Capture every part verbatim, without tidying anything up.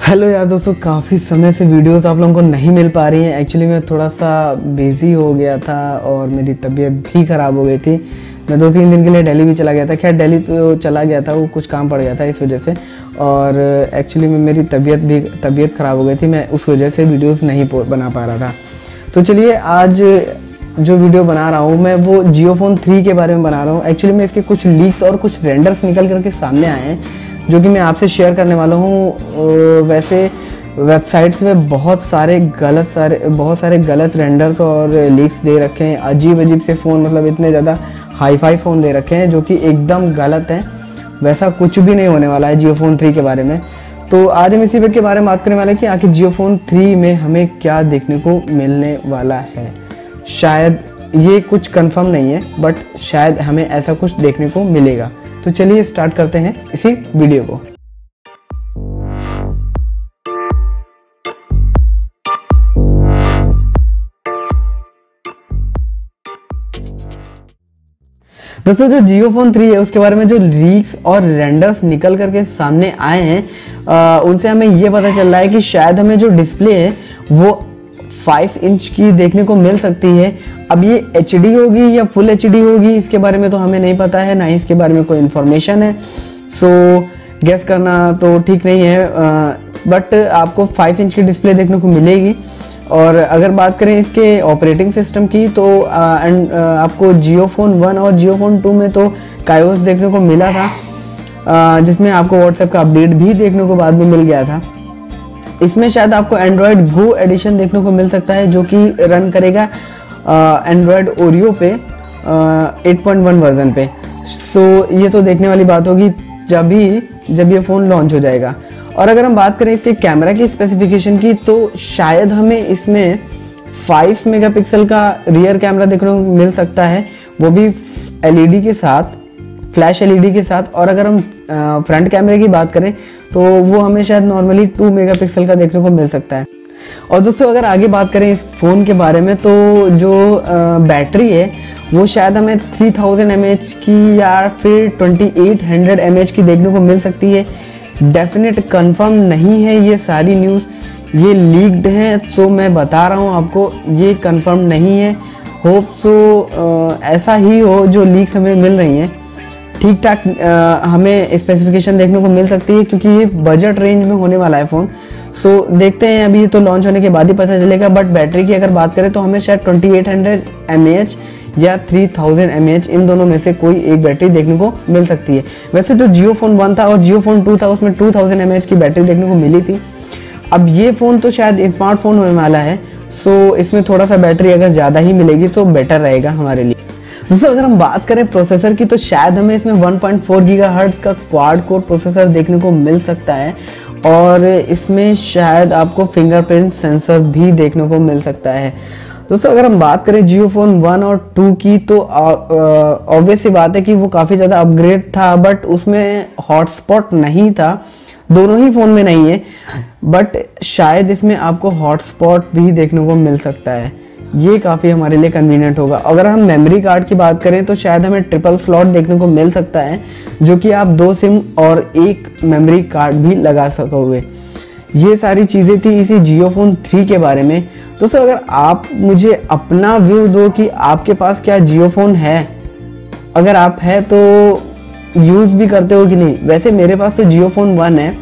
Hello यार दोस्तों, काफ़ी समय से वीडियोस आप लोगों को नहीं मिल पा रही हैं। एक्चुअली मैं थोड़ा सा बिज़ी हो गया था और मेरी तबीयत भी ख़राब हो गई थी। मैं दो तीन दिन के लिए दिल्ली भी चला गया था। खैर दिल्ली तो चला गया था, वो कुछ काम पड़ गया था इस वजह से। और एक्चुअली में मेरी तबीयत भी तबीयत ख़राब हो गई थी, मैं उस वजह से वीडियोज़ नहीं बना पा रहा था। तो चलिए आज जो वीडियो बना रहा हूँ मैं वो जियो फोन थ्री के बारे में बना रहा हूँ। एक्चुअली में इसके कुछ लीक्स और कुछ रेंडर्स निकल करके सामने आए हैं जो कि मैं आपसे शेयर करने वाला हूँ। वैसे वेबसाइट्स में बहुत सारे गलत सारे बहुत सारे गलत रेंडर्स और लीक्स दे रखे हैं। अजीब अजीब से फ़ोन, मतलब इतने ज़्यादा हाई फाई फ़ोन दे रखे हैं जो कि एकदम गलत हैं। वैसा कुछ भी नहीं होने वाला है जियो फोन थ्री के बारे में। तो आज हम इसी के बारे में बात करने वाले हैं कि आखिर जियो फोन थ्री में हमें क्या देखने को मिलने वाला है। शायद ये कुछ कंफर्म नहीं है, बट शायद हमें ऐसा कुछ देखने को मिलेगा। तो चलिए स्टार्ट करते हैं इसी वीडियो को। दोस्तों, जो जियो फोन थ्री है उसके बारे में जो लीक्स और रेंडर्स निकल करके सामने आए हैं, आ, उनसे हमें ये पता चल रहा है कि शायद हमें जो डिस्प्ले है वो फाइव इंच की देखने को मिल सकती है। अब ये एच डी होगी या फुल एच डी होगी, इसके बारे में तो हमें नहीं पता है, ना ही इसके बारे में कोई इन्फॉर्मेशन है। सो गेस करना तो ठीक नहीं है, बट आपको फाइव इंच की डिस्प्ले देखने को मिलेगी। और अगर बात करें इसके ऑपरेटिंग सिस्टम की तो एंड आपको जियो फोन वन और जियो फोन टू में तो कायोस देखने को मिला था, आ, जिसमें आपको व्हाट्सएप का अपडेट भी देखने को बाद में मिल गया था। इसमें शायद आपको एंड्रॉयड गो एडिशन देखने को मिल सकता है जो कि रन करेगा एंड्रॉयड ओरियो पे एट पॉइंट वन वर्जन पे। सो ये तो देखने वाली बात होगी जब ही जब ये फ़ोन लॉन्च हो जाएगा। और अगर हम बात करें इसके कैमरा की स्पेसिफिकेशन की तो शायद हमें इसमें फाइव मेगापिक्सल का रियर कैमरा देखने को मिल सकता है, वो भी एलईडी के साथ, फ्लैश एलईडी के साथ। और अगर हम फ्रंट कैमरे की बात करें तो वो हमें शायद नॉर्मली टू मेगापिक्सल का देखने को मिल सकता है। और दोस्तों, अगर आगे बात करें इस फ़ोन के बारे में तो जो बैटरी है वो शायद हमें थ्री थाउजेंड एम एच की या फिर twenty eight hundred M H की देखने को मिल सकती है। डेफिनेट कंफर्म नहीं है ये सारी न्यूज़, ये लीक्ड हैं, तो मैं बता रहा हूँ आपको, ये कंफर्म नहीं है। होप सो ऐसा ही हो जो लीक्स हमें मिल रही हैं। ठीक ठाक हमें स्पेसिफिकेशन देखने को मिल सकती है क्योंकि ये बजट रेंज में होने वाला है फ़ोन। सो देखते हैं, अभी तो लॉन्च होने के बाद ही पता चलेगा। बट बैटरी की अगर बात करें तो हमें शायद twenty eight hundred M A H या three thousand M A H, इन दोनों में से कोई एक बैटरी देखने को मिल सकती है। वैसे तो जियो फोन वन था और जियो फोन टू था, उसमें two thousand M A H की बैटरी देखने को मिली थी। अब ये फ़ोन तो शायद स्मार्टफोन होने वाला है, सो इसमें थोड़ा सा बैटरी अगर ज़्यादा ही मिलेगी तो बेटर रहेगा हमारे लिए। दोस्तों, अगर हम बात करें प्रोसेसर की तो शायद हमें इसमें वन पॉइंट फोर गीगाहर्ट्ज़ का क्वाड कोर प्रोसेसर देखने को मिल सकता है। और इसमें शायद आपको फिंगरप्रिंट सेंसर भी देखने को मिल सकता है। दोस्तों, अगर हम बात करें जियो फोन वन और टू की तो ऑब्वियस सी बात है कि वो काफ़ी ज़्यादा अपग्रेड था, बट उसमें हॉटस्पॉट नहीं था। दोनों ही फ़ोन में नहीं है, बट शायद इसमें आपको हॉटस्पॉट भी देखने को मिल सकता है। ये काफ़ी हमारे लिए कन्वीनियंट होगा। अगर हम मेमोरी कार्ड की बात करें तो शायद हमें ट्रिपल स्लॉट देखने को मिल सकता है, जो कि आप दो सिम और एक मेमोरी कार्ड भी लगा सकोगे। ये सारी चीज़ें थी इसी जियो फोन थ्री के बारे में। दोस्तों, अगर आप मुझे अपना व्यू दो कि आपके पास क्या जियो फोन है, अगर आप है तो यूज़ भी करते हो कि नहीं। वैसे मेरे पास तो जियो फोन वन है,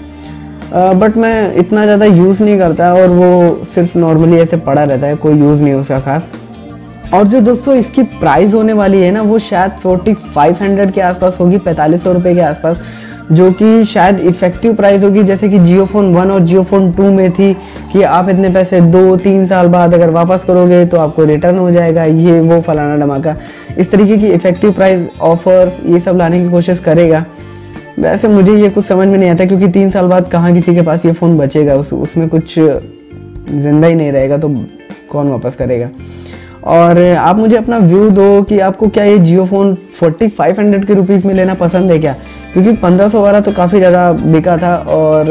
बट मैं इतना ज़्यादा यूज़ नहीं करता और वो सिर्फ नॉर्मली ऐसे पड़ा रहता है, कोई यूज़ नहीं है उसका खास। और जो दोस्तों इसकी प्राइस होने वाली है ना, वो शायद फोर्टी फाइव हंड्रेड के आसपास होगी, पैंतालीस सौ रुपये के आसपास, जो कि शायद इफ़ेक्टिव प्राइस होगी, जैसे कि जियो फोन वन और जियो फोन टू में थी कि आप इतने पैसे दो तीन साल बाद अगर वापस करोगे तो आपको रिटर्न हो जाएगा, ये वो फलाना धमाका। इस तरीके की इफ़ेक्टिव प्राइस ऑफर्स ये सब लाने की कोशिश करेगा। वैसे मुझे ये कुछ समझ में नहीं आता क्योंकि तीन साल बाद कहाँ किसी के पास ये फ़ोन बचेगा, उस उसमें कुछ ज़िंदा ही नहीं रहेगा तो कौन वापस करेगा। और आप मुझे अपना व्यू दो कि आपको क्या ये Jio phone forty five hundred के रुपीज़ में लेना पसंद है क्या, क्योंकि पंद्रह सौ वाला तो काफ़ी ज़्यादा बिका था। और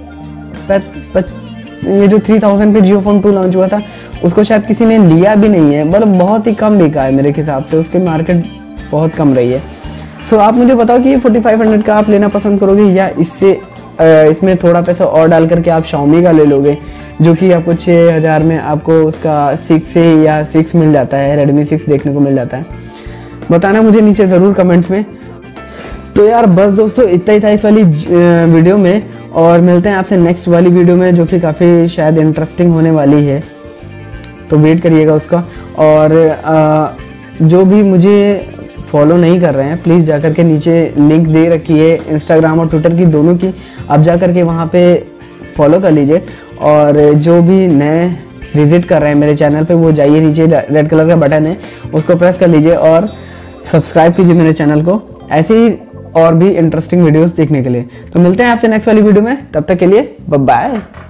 ये जो थ्री थाउजेंड पे जियो फोन टू लॉन्च हुआ था उसको शायद किसी ने लिया भी नहीं है, मतलब बहुत ही कम बिका है मेरे हिसाब से, उसकी मार्केट बहुत कम रही है। सो so, आप मुझे बताओ कि ये फोर्टी फाइव हंड्रेड का आप लेना पसंद करोगे या इससे इसमें थोड़ा पैसा और डाल करके आप Xiaomi का ले लोगे, जो कि आपको छः हज़ार में आपको उसका सिक्स से या सिक्स मिल जाता है, रेडमी सिक्स देखने को मिल जाता है। बताना मुझे नीचे ज़रूर कमेंट्स में। तो यार बस दोस्तों इतना ही था इस वाली वीडियो में, और मिलते हैं आपसे नेक्स्ट वाली वीडियो में, जो कि काफ़ी शायद इंटरेस्टिंग होने वाली है, तो वेट करिएगा उसका। और आ, जो भी मुझे फॉलो नहीं कर रहे हैं प्लीज़ जा कर के नीचे लिंक दे रखी है इंस्टाग्राम और ट्विटर की दोनों की, आप जा कर के वहाँ पे फॉलो कर लीजिए। और जो भी नए विजिट कर रहे हैं मेरे चैनल पे वो जाइए, नीचे रेड कलर का बटन है उसको प्रेस कर लीजिए और सब्सक्राइब कीजिए मेरे चैनल को, ऐसे ही और भी इंटरेस्टिंग वीडियोस देखने के लिए। तो मिलते हैं आपसे नेक्स्ट वाली वीडियो में, तब तक के लिए बाय बाय।